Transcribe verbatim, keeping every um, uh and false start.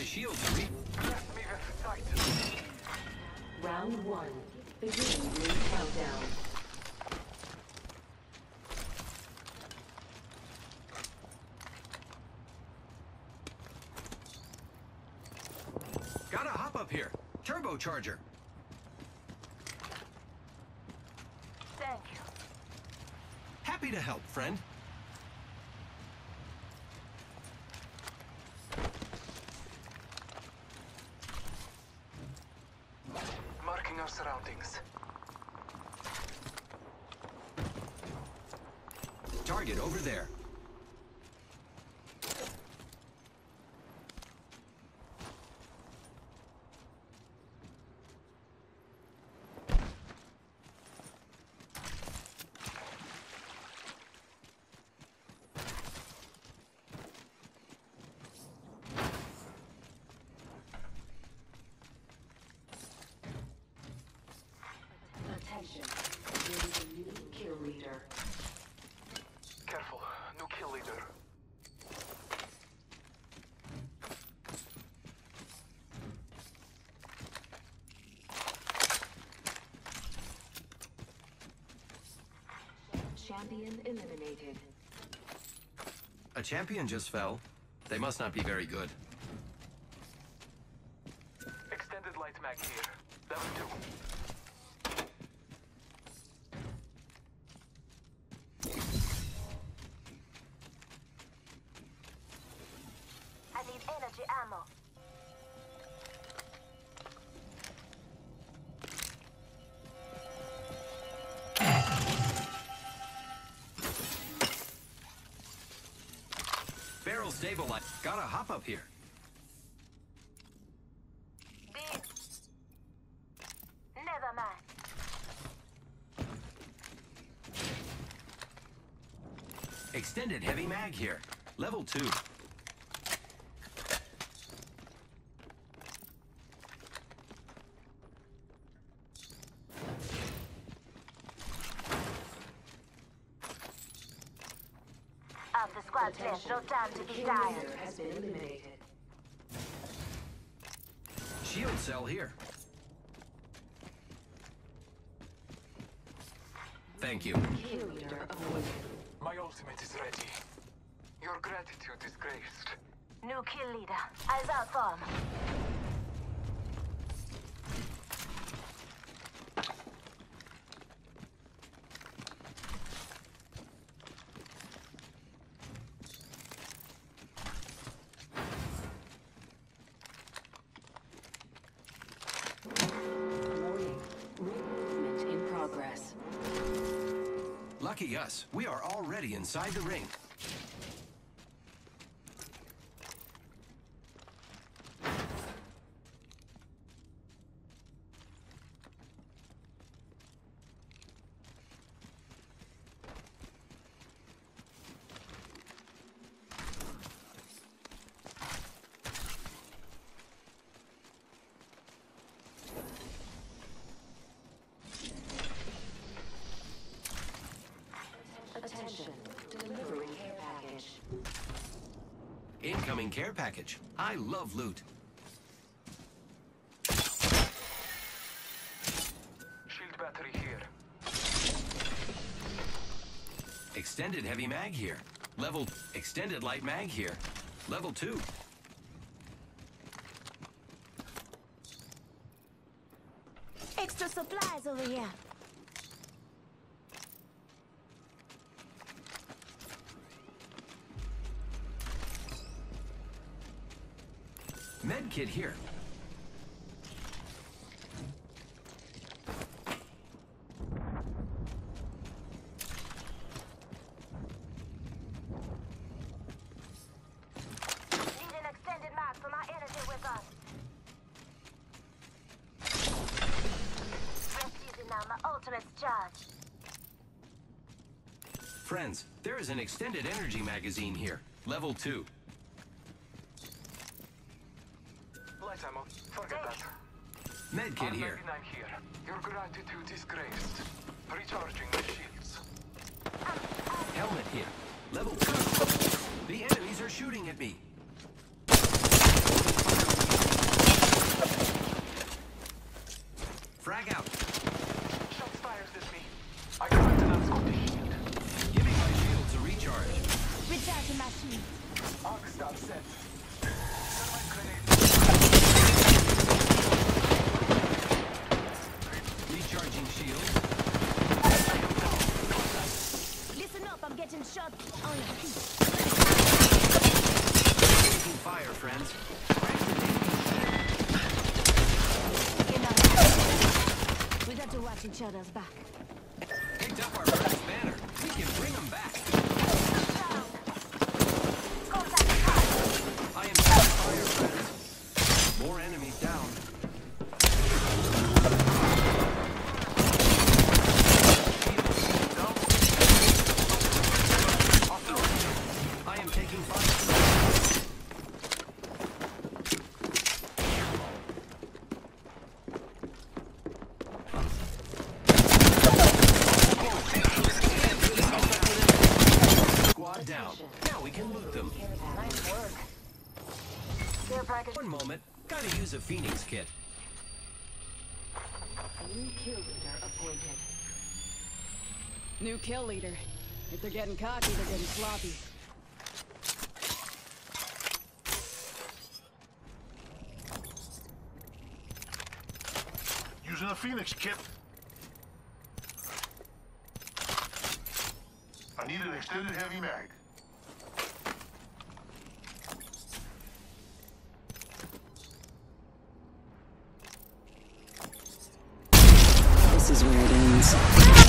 shields are re- Round one. Beginning ring countdown. Gotta hop up here. Turbocharger. Thank you. Happy to help, friend. Marking our surroundings. Target over there. Attention. There is a new kill leader. Careful, new kill leader. Champion eliminated. A champion just fell. They must not be very good. Extended light mag here. Level two. I need energy ammo. Barrel stabilized. Gotta hop up here. Deal. Never mind. Extended heavy mag here. Level two. Of the squad's left, no time to be Kill tired. leader has been eliminated. Shield cell here. Thank you. Kill leader avoided. My ultimate is ready. Your gratitude is graced. New kill leader. Eyes out for him. Warning. Movement in progress. Lucky us. We are already inside the ring. Attention. Delivering care package. Incoming care package. I love loot. Shield battery here. Extended heavy mag here. Level. Extended light mag here. Level two. Extra supplies over here. Med kit here. Need an extended mag for my energy with us. Rest easy now, my ultimate's charged. Friends, there is an extended energy magazine here. Level two. Light ammo. Forget that. Med kit R here. ninety-nine here. Your gratitude is graced. Recharging my shields. Helmet here. Level two. The enemies are shooting at me. Frag out. Shots fired at me. I tried to not scope the shield. Giving my shields a recharge. Recharging my shield. Arc star set. Thermite grenade. Recharging shield. Listen up, I'm getting shot on your feet. Taking fire, friends. We got to watch each other's back. Picked up our brother's banner. We can bring them back. I am taking fire, friends. More enemies down. I am taking fire. Squad down. Now we can loot them. Nice work. Care package. One moment. Gotta use a Phoenix kit. New kill leader appointed. New kill leader. If they're getting cocky, they're getting sloppy. Using a Phoenix kit. I need an extended heavy mag. This is where it ends.